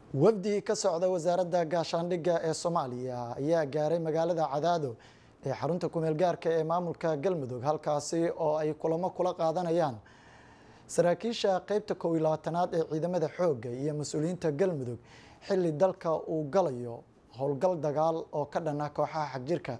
wafdi ka socda wasaaradda gaashaandhigga ee Soomaaliya ayaa gaaray magaalada Cadaado ee xarunta ku meel gaarka ee maamulka Galmudug halkaasi oo ay kulamo kula qaadanayaan saraakiisha qaybta 12aad ee ciidamada xoogga iyo mas'uuliyiinta Galmudug xilli dalka uu galayo howlgal dagaal oo ka dhana kooxaha xagjirka.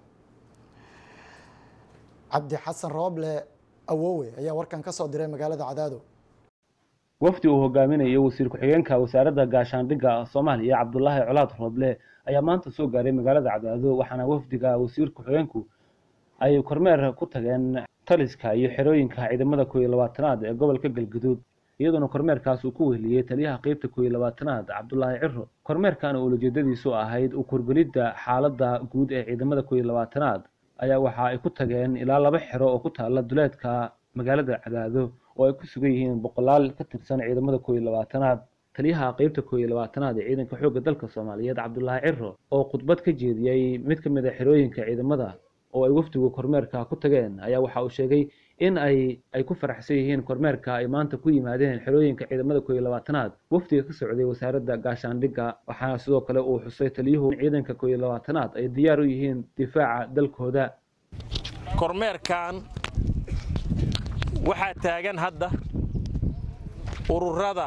Cabdi Xasan Rooble Awowe ayaa warkan ka soo diray magaalada Cadaado. wafdi uu hogaaminayo wasiir ku-xigeenka wasaaradda gaashaandhigga Soomaaliya Cabdullaahi Colaad Rooble ayaa maanta soo gaaray magaalada Cadaado waxaana wafdiga wasiir ku-xigeenku ay kormeer ku tageen taliska iyo xerooyinka ciidamada 12aad ee gobolka Galgaduud iyadoo kormeerkaas uu ku weheliyay taliyaha qaybta 12aad Cabdullaahi Cirro. kormeerkan oo ujeedadiisu ahayd u korgalidda xaaladda guud ee ciidamada 12aad ayaa waxa ay ku tageen ilaa 2 xero oo ku taala duleedka magaalada Cadaado oo ay ku sugan yihiin boqolaal ka tirsan ciidamada 12aad. taliyaha qaybta 12aad ee ciidanka xoogga dalka Soomaaliyeed Cabdullaahi Cirro oo khudbad ka jeediyay mid ka mid ah xerooyinka ciidamada oo ay wafdigu kormeerka ku tageen ayaa waxa uu sheegay in ay ku faraxsan yihiin kormeerka ay maanta ku yimaadeen xerooyinka ciidamada 12aad wafdiga ka socday wasaaradda gaashaandhigga. waxaana sidoo kale uu xusay taliyuhu ciidanka 12aad ay diyaar u yihiin difaaca dalkooda. kormeerkan waxaa taagan hadda ururada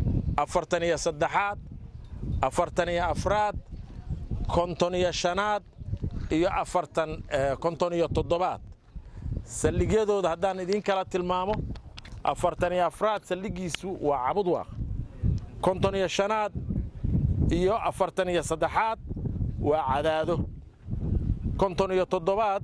43aad 44aad 55aad iyo 57aad saldhigyadooda haddaan idin kala tilmaamo 44aad saldhigiisu waa Cabudwaaq 55aad iyo 43aad waa Cadaado 57aad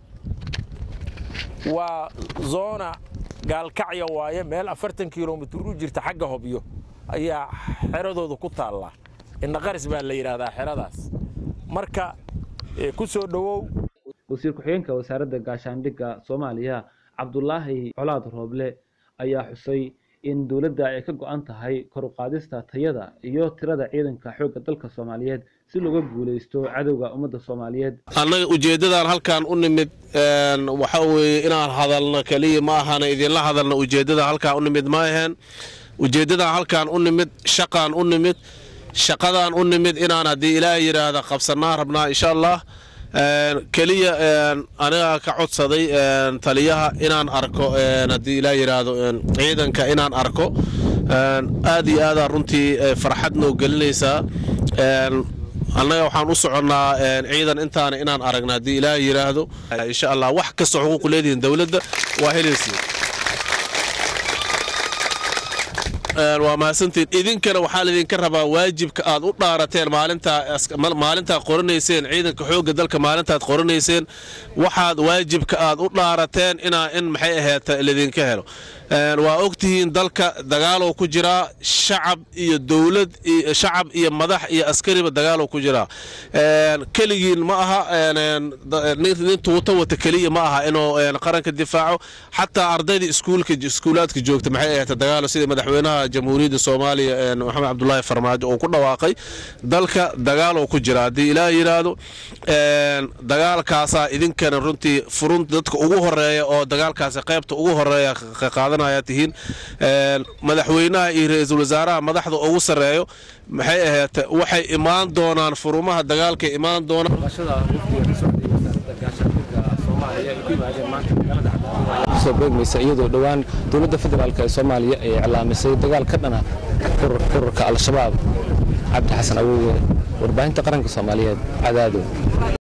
waa zona gaalkacyo waaye meel 40 kiiloomitir u jirta xagga Hobyo ayaa xeradooda ku taala in qaris baa la yiraahdaa xeradaas. marka ku soo dhawow wasiir ku-xigeenka wasaaradda gaashaandhigga Soomaaliya Cabdullaahi Colaad Rooble ayaa xusay in dawladda ay ka go'an tahay kor u qaadista tayada iyo tirada ciidanka xoogga dalka Soomaaliyeed si looga guuleysto cadawga ummadda Soomaaliyeed. annaga ujeedadan halkaan u nimid waxa weeye inaan hadalno kaliya ma ahana idin la hadalno ujeedada halkaan u nimid ma ahan ujeedada halkaan u nimid shaqaan u nimid shaqadan u nimid inaan hadii Ilaahay yiraahdo qabsanaa rabnaa insha Allah kaliya aniga ka codsaday taliyaha inaan arko hadii Ilaahay yiraahdo ciidanka inaan arko aad iyo aad runtii farxad noo gelinaysa annaga waxaan u soconaa ciidan inaan aragna hadii Ilaahay yiraahdo insha Allah wax ka soo xuquuq leeyihiin dawladda waa helaysiin waa maasantiin idinkana waxaa idinka rabaa waajibka aad u dhaarateen maalinta qoranayseen ciidanka xoogga dalka maalintaad qoranayseen waxaad waajibka aad u dhaarateen in maxay ahayd idinka helo. waa ogtihiin dalka dagaal ku jira shacab iyo dawlad iyo shacab iyo madax iyo askariba dagaal ku jira kaligiin ma aha nin tuuto wata kaliya ma aha inuu qaranka difaaco xataa ardayda iskuulaadka joogta maxay ahayd dagaal sida madaxweynaha jamhuuriyadda Soomaaliya Maxamed Cabdullaahi Farmaajo oo ku dhawaaqay dalka dagaal ku jira hadii Ilaahay yiraahdo dagaalkaas idinkana runtii furun dadka ugu horeeya oo dagaalkaas qaybta ugu horeeya ka qaadanaya tihiin madaxweynaha iyo ra'iisul wasaaraha madaxda ugu sareeyo maxay ahayd waxay imaan doonaan furumaha dagaalka imaan doonaan soo beegmaysa iyadoo dhawaan dawladda federaalka ee Soomaaliya ay iclaamisay dagaal ka dhana ururka al-shabaab. Cabdi Xasan Awowe warbaahinta qaranka Soomaaliyeed Cadaado.